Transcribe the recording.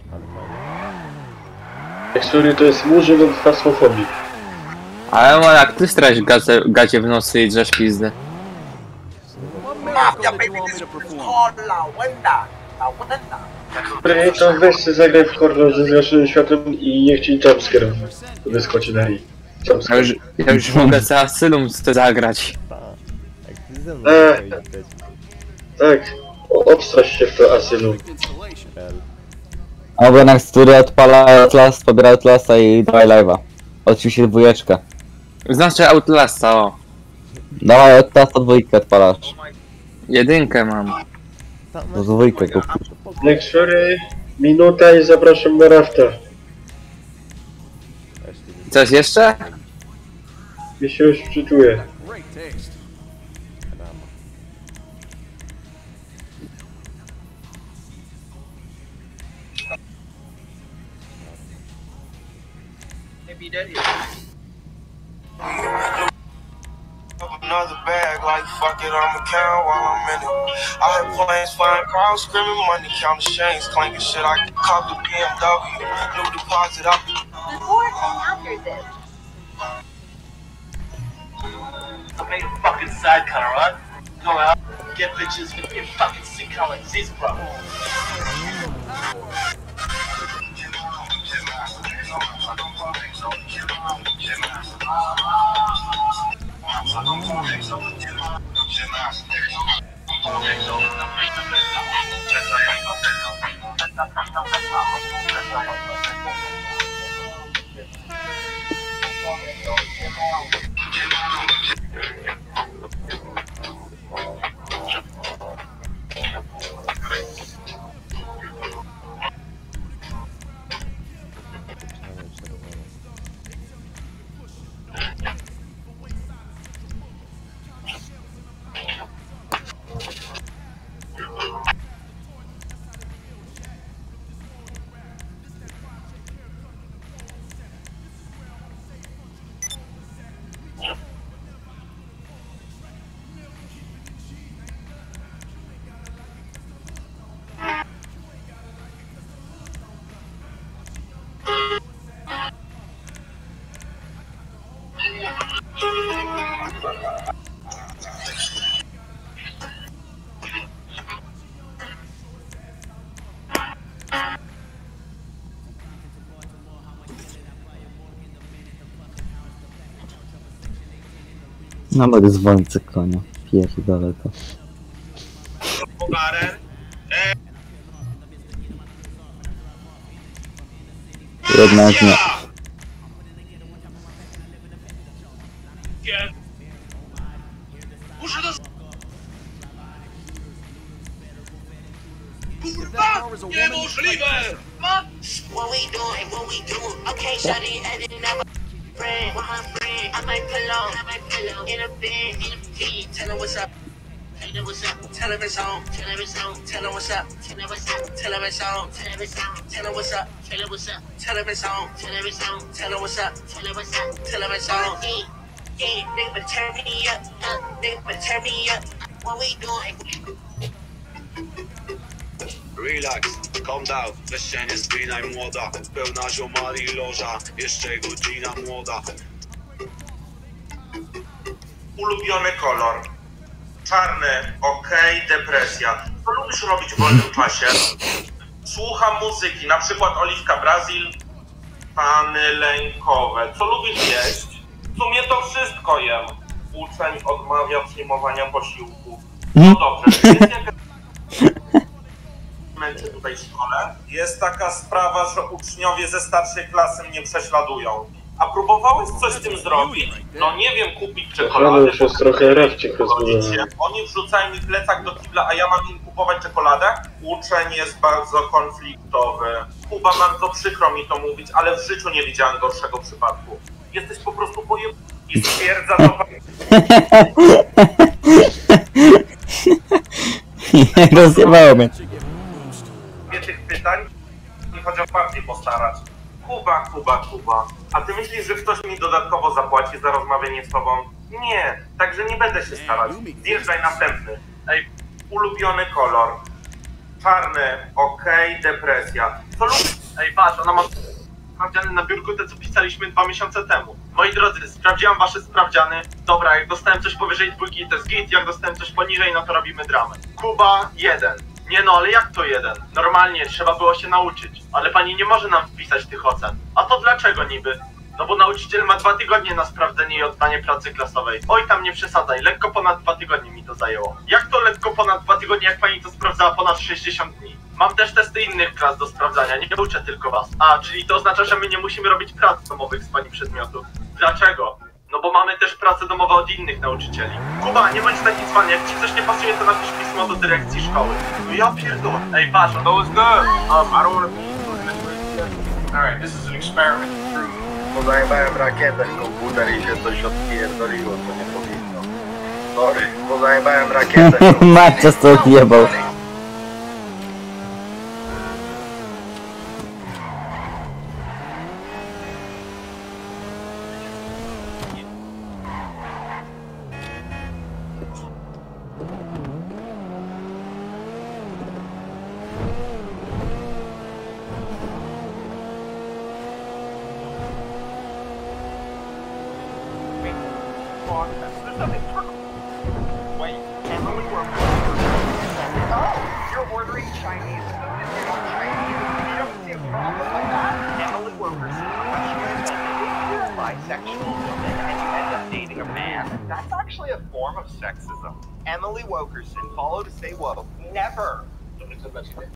Tekstury to jest murzyn od fasmofobii. Ale jak ty stracisz gacie w nosy i drzesz pizdy. To weź się zagraj w horror ze zgaszonym światłem i niech ci jumpscare wyskoczy na ryj. Ja już mogę za Asylum zagrać. Tak, obstrasz się w to Asylum. Albo jednak który odpala Outlast, pobiera Outlasta i dawaj live'a. Oczywiście dwójeczkę. Znaczy Outlasta, o. Dawaj Outlasta dwójkę odpalasz. Jedynkę mam. To dwójkę kup. Tekstury, minuta i zapraszam na rafta. Coś jeszcze? Mi się już wczytuje. Another bag, like fuck it, I'ma count while I'm in it. I had planes flying, crowds screaming, money counting chains, clanking shit. I caught the BMW, new deposit. Before and after this. I made a fucking side cutter, right? Go out, get bitches, and fucking see how it is, bro. No będę dzwonić konia. Pierdolę to. Jednak nie. Niemożliwe! What we doing? Okay, shawty, I didn't have a friend. With my friend, I might pillow in a bed, in a feed. Tell her what's up. Tell her what's up. Tell her it's on. Tell her it's on. Tell her what's up. Tell her what's up. Tell her it's on. Tell her it's on. Tell her what's up. Tell her what's up. Tell her it's on. Tell her it's on. Tell her what's up. Tell her what's up. Tell her it's on. Yeah, nigga, but turn me up. Nigga, but turn me up. What we doing? Relax, calm down, weź się nie spinaj młoda. Pełna ziomali loża, jeszcze godzina młoda. Ulubiony kolor. Czarny, okej, depresja. Co lubisz robić w wolnym czasie? Słucham muzyki, na przykład Oliwka Brazil, pany lękowe. Co lubisz jeść? W sumie to wszystko jem. Uczeń odmawia przyjmowania posiłków. No dobrze, jest jakaś... męczy tutaj w szkole. Jest taka sprawa, że uczniowie ze starszej klasy mnie prześladują. A próbowałeś coś z tym zrobić? No nie wiem, kupić czekoladę. Już jest trochę rewcik rozbudowy. Oni wrzucają mi plecak do kibla, a ja mam im kupować czekoladę? Uczeń jest bardzo konfliktowy. Kuba, bardzo przykro mi to mówić, ale w życiu nie widziałem gorszego przypadku. Jesteś po prostu i stwierdza to... Rozjebało mnie. tych pytań i chociaż bardziej postarać. Kuba. A ty myślisz, że ktoś mi dodatkowo zapłaci za rozmawianie z tobą? Nie, także nie będę się starać. Zjeżdżaj następny. Ej, ulubiony kolor. Czarny, okej, depresja. Co lubisz? Ej, patrz, ona ma sprawdziany na biurku te, co pisaliśmy 2 miesiące temu. Moi drodzy, sprawdziłam wasze sprawdziany. Dobra, jak dostałem coś powyżej 2, to jest git, jak dostałem coś poniżej, no to robimy dramę. Kuba 1. Nie no, ale jak to 1? Normalnie, trzeba było się nauczyć. Ale pani nie może nam wpisać tych ocen. A to dlaczego niby? No bo nauczyciel ma 2 tygodnie na sprawdzenie i oddanie pracy klasowej. Oj, tam nie przesadzaj, lekko ponad 2 tygodnie mi to zajęło. Jak to lekko ponad 2 tygodnie, jak pani to sprawdzała ponad 60 dni? Mam też testy innych klas do sprawdzania, nie uczę tylko was. A, czyli to oznacza, że my nie musimy robić prac domowych z pani przedmiotów. Dlaczego? No bo mamy też prace domowe od innych nauczycieli. Kuba, nie bądź taki cwany, jak ci coś nie pasuje, to napisz pismo do dyrekcji szkoły. No ja pierdolę. Ej, patrz, to was good. I don't wanna be. Alright, this is an experiment. Bo zajebałem rakietę w komputer i się coś odpierdoliło, co nie powinno. Sorry, bo zajebałem rakietę w komputer. Marcia to odjebał. You're ordering Chinese food and you're not Chinese. You don't see a problem like that. Emily Wilkerson, when she was if you're a bisexual woman and you end up dating a man, that's actually a form of sexism. Emily Wilkerson, follow to stay woke. Never.